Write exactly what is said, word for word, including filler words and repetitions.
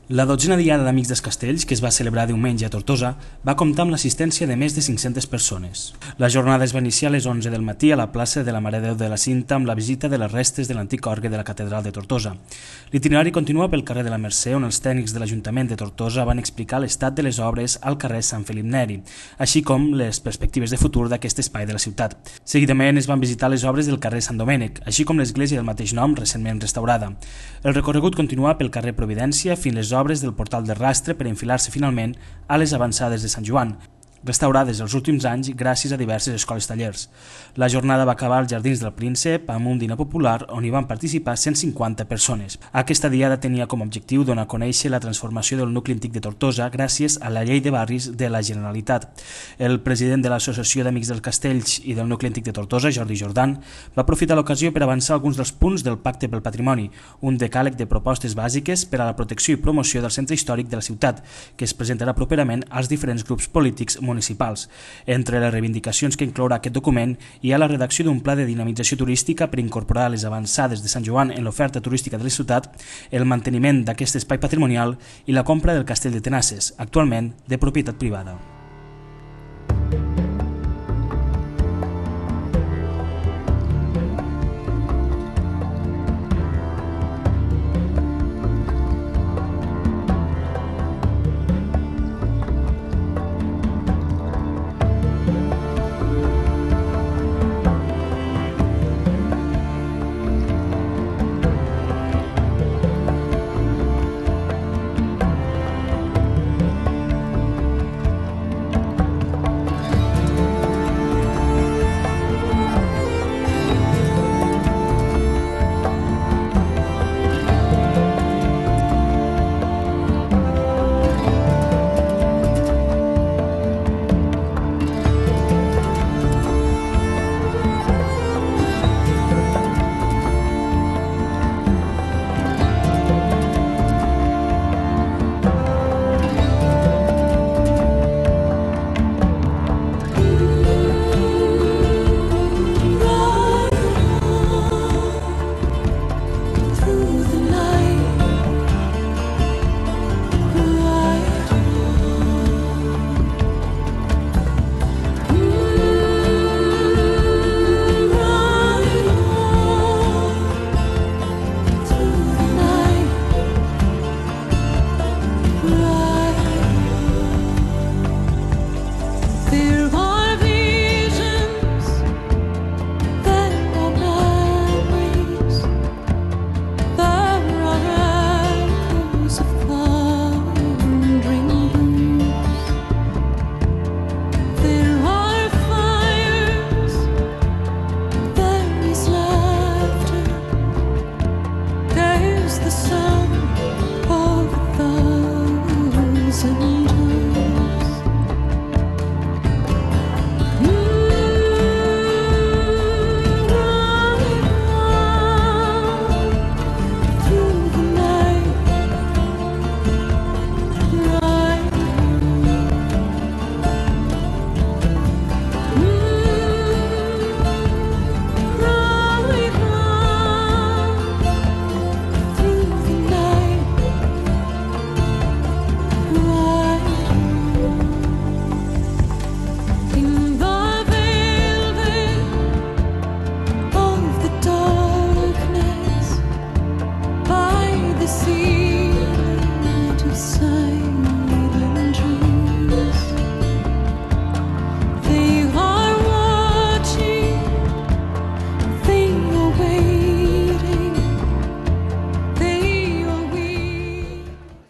La dotzena diada d'Amics dels Castells, que es va celebrar diumenge a Tortosa, va comptar amb l'assistència de més de cinc-centes persones. La jornada es va iniciar a les onze del matí a la plaça de la Mare de Déu de la Cinta amb la visita de les restes de l'antic orgue de la Catedral de Tortosa. L'itinerari continua pel carrer de la Mercè, on els tècnics de l'Ajuntament de Tortosa van explicar l'estat de les obres al carrer Sant Felip Neri, així com les perspectives de futur d'aquest espai de la ciutat. Seguidament es van visitar les obres del carrer Sant Domènec, així com l'església del mateix nom recentment restaurada. El recorregut continua pel carrer Providència fins les obres del portal de Rastre per enfilar-se finalment a les avançades de Sant Joan, restaurades els últims anys gràcies a diverses escoles tallers. La jornada va acabar als Jardins del Príncep amb un dinar popular on hi van participar cent cinquanta persones. Aquesta diada tenia com a objectiu donar a conèixer la transformació del nucli antic de Tortosa gràcies a la llei de barris de la Generalitat. El president de l'Associació d'Amics dels Castells i del nucli antic de Tortosa, Jordi Jordan, va aprofitar l'ocasió per avançar alguns dels punts del Pacte pel Patrimoni, un decàleg de propostes bàsiques per a la protecció i promoció del centre històric de la ciutat, que es presentarà properament als diferents grups polítics municipals. Entre les reivindicacions que inclourà aquest document hi ha la redacció d'un pla de dinamització turística per incorporar les avançades de Sant Joan en l'oferta turística de la ciutat, el manteniment d'aquest espai patrimonial i la compra del castell de Tenasses, actualment de propietat privada.